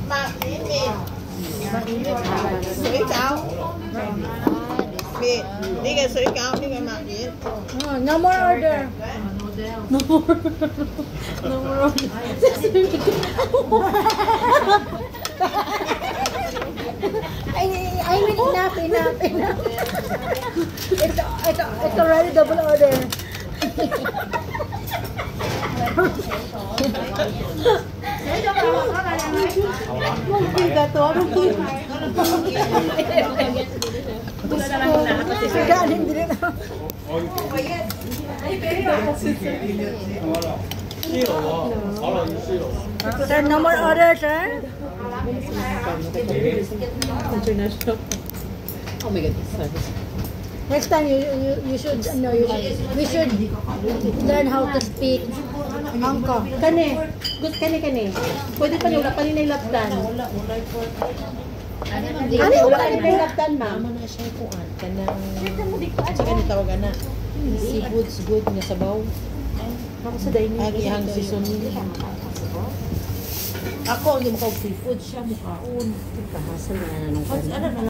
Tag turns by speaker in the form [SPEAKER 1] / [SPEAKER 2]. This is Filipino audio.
[SPEAKER 1] Mainit. Ikaw? Hindi ka ikaw, hindi ka mainit.
[SPEAKER 2] No more order. No more. No more order. I mean enough. It's already double order. Sir, no more order, sir. International. Oh my God, next time you should we should learn how to speak Angko. Kani, good kani. Pwede pa niyo pa ni lapdan. Ano wala ni lapdan ma'am?
[SPEAKER 3] Amo na siya kuan kanang sa kanang tawagan na. Seafood's good nga sabaw.
[SPEAKER 2] Ako sa dining.
[SPEAKER 3] Agi hang seasoning. Ako hindi mo seafood siya mukhaon.
[SPEAKER 2] Kahasal na nung